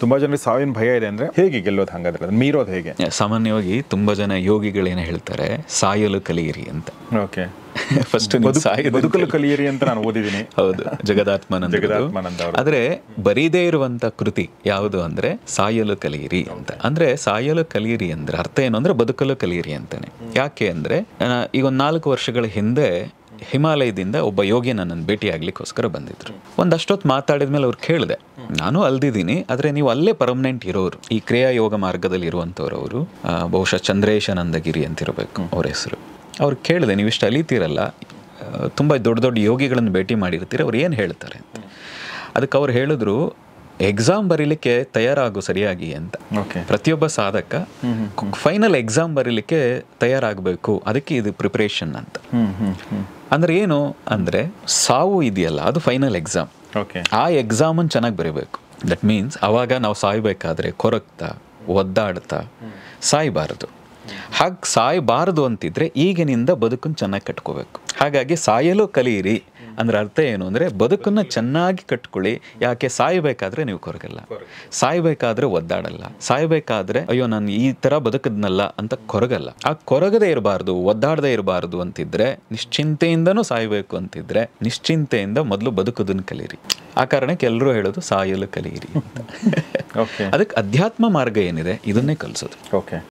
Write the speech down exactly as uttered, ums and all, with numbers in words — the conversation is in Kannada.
ತುಂಬಾ ಜನರಿಗೆ ಸಾವಿನ ಭಯ ಇದೆ ಅಂದ್ರೆ ಹೇಗೆ ಗೆಲ್ಲೋದು ಹಾಗಾದ್ರೆ, ಮೀರೋದು ಹೇಗೆ? ಸಾಮಾನ್ಯವಾಗಿ ತುಂಬಾ ಜನ ಯೋಗಿಗಳೇನು ಹೇಳ್ತಾರೆ, ಸಾಯಲು ಕಲಿಯಿರಿ ಅಂತ. ಓಕೆ, ಫಸ್ಟ್ ಬದುಕಲು ಕಲಿಯಿರಿ ಅಂತ ನಾನು ಓದಿದ್ದೀನಿ. ಹೌದು, ಜಗದಾತ್ಮಾನಂದ. ಜಗದಾತ್ಮಾನಂದ ಅವರು. ಆದ್ರೆ ಬರೀದೇ ಇರುವಂತ ಕೃತಿ ಯಾವುದು ಅಂದ್ರೆ ಸಾಯಲು ಕಲಿಯಿರಿ ಅಂತ. ಅಂದ್ರೆ ಸಾಯಲು ಕಲಿಯಿರಿ ಅಂದ್ರೆ ಅರ್ಥ ಏನು ಅಂದ್ರೆ ಬದುಕಲು ಕಲಿಯಿರಿ ಅಂತಾನೆ. ಯಾಕೆ ಅಂದ್ರೆ ಈಗ ಒಂದ್ ನಾಲ್ಕು ವರ್ಷಗಳ ಹಿಂದೆ ಹಿಮಾಲಯದಿಂದ ಒಬ್ಬ ಯೋಗಿ ನನ್ನನ್ನು ಭೇಟಿ ಆಗ್ಲಿಕ್ಕೋಸ್ಕರ ಬಂದಿದ್ರು. ಒಂದಷ್ಟೊತ್ತು ಮಾತಾಡಿದ್ಮೇಲೆ ಅವ್ರು ಕೇಳಿದೆ, ನಾನು ಅಲ್ದಿದ್ದೀನಿ ಆದ್ರೆ ನೀವು ಅಲ್ಲೇ ಪರ್ಮನೆಂಟ್ ಇರೋರು, ಈ ಕ್ರಿಯಾ ಯೋಗ ಮಾರ್ಗದಲ್ಲಿ ಇರುವಂತವ್ರು ಅವರು, ಬಹುಶಃ ಚಂದ್ರೇಶಾನಂದಗಿರಿ ಅಂತಿರಬೇಕು ಅವ್ರ ಹೆಸರು. ಅವ್ರು ಕೇಳಿದೆ, ನೀವು ಇಷ್ಟು ಅಲಿತೀರಲ್ಲ, ತುಂಬ ದೊಡ್ಡ ದೊಡ್ಡ ಯೋಗಿಗಳನ್ನು ಭೇಟಿ ಮಾಡಿರ್ತೀರ, ಅವ್ರು ಏನು ಹೇಳ್ತಾರೆ ಅಂತ. ಅದಕ್ಕೆ ಅವ್ರು ಹೇಳಿದ್ರು, ಎಕ್ಸಾಮ್ ಬರೀಲಿಕ್ಕೆ ತಯಾರಾಗು ಸರಿಯಾಗಿ ಅಂತ. ಪ್ರತಿಯೊಬ್ಬ ಸಾಧಕ ಫೈನಲ್ ಎಕ್ಸಾಮ್ ಬರೀಲಿಕ್ಕೆ ತಯಾರಾಗಬೇಕು, ಅದಕ್ಕೆ ಇದು ಪ್ರಿಪರೇಷನ್ ಅಂತ. ಅಂದ್ರೆ ಏನು ಅಂದ್ರೆ ಸಾವು ಇದೆಯಲ್ಲ, ಅದು ಫೈನಲ್ ಎಕ್ಸಾಮ್. ಆ ಎಕ್ಸಾಮನ್ನು ಚೆನ್ನಾಗಿ ಬರೀಬೇಕು. ದಟ್ ಮೀನ್ಸ್ ಅವಾಗ ನಾವು ಸಾಯ್ಬೇಕಾದ್ರೆ ಕೊರಗ್ತಾ ಒದ್ದಾಡ್ತಾ ಸಾಯಬಾರದು. ಹಾಗೆ ಸಾಯಬಾರದು ಅಂತಿದ್ರೆ ಈಗಿನಿಂದ ಬದುಕನ್ನು ಚೆನ್ನಾಗಿ ಕಟ್ಕೋಬೇಕು. ಹಾಗಾಗಿ ಸಾಯಲು ಕಲಿಯಿರಿ ಅಂದ್ರೆ ಅರ್ಥ ಏನು ಅಂದರೆ ಬದುಕನ್ನು ಚೆನ್ನಾಗಿ ಕಟ್ಕೊಳ್ಳಿ. ಯಾಕೆ ಸಾಯಬೇಕಾದ್ರೆ ನೀವು ಕೊರಗಲ್ಲ, ಸಾಯಬೇಕಾದ್ರೆ ಒದ್ದಾಡಲ್ಲ, ಸಾಯಬೇಕಾದ್ರೆ ಅಯ್ಯೋ ನಾನು ಈ ಥರ ಬದುಕದ್ನಲ್ಲ ಅಂತ ಕೊರಗಲ್ಲ. ಆ ಕೊರಗದೇ ಇರಬಾರ್ದು, ಒದ್ದಾಡದೇ ಇರಬಾರ್ದು ಅಂತಿದ್ರೆ, ನಿಶ್ಚಿಂತೆಯಿಂದನೂ ಸಾಯಬೇಕು ಅಂತಿದ್ರೆ ನಿಶ್ಚಿಂತೆಯಿಂದ ಮೊದಲು ಬದುಕೋದನ್ನು ಕಲೀರಿ. ಆ ಕಾರಣಕ್ಕೆ ಎಲ್ಲರೂ ಹೇಳೋದು ಸಾಯಲು ಕಲಿಯಿರಿ ಅಂತ. ಅದಕ್ಕೆ ಅಧ್ಯಾತ್ಮ ಮಾರ್ಗ ಏನಿದೆ ಇದನ್ನೇ ಕಲಿಸೋದು. ಓಕೆ.